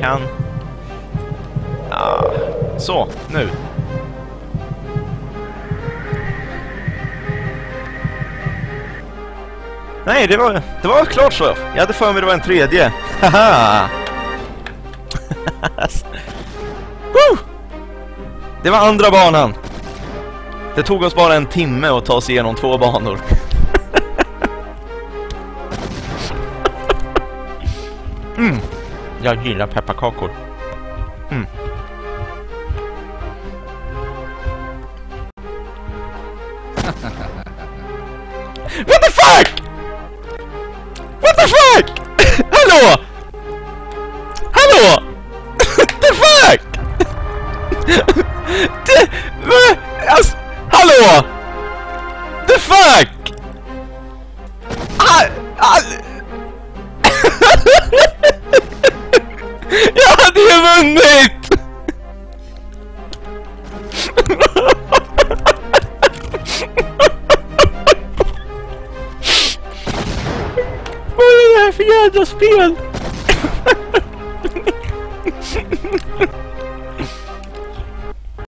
kan. Ja, så, nu. Nej, det var klart så. Jag hade för mig det var en tredje. Haha! Det var andra banan. Det tog oss bara en timme att ta oss igenom 2 banor. Jag gillar pepparkakor. What the fuck? What the fuck? Hallå? Hallå? The fuck? Hallå? The fuck? Jag hade ju vunnit! Vad är det här för jävla spel?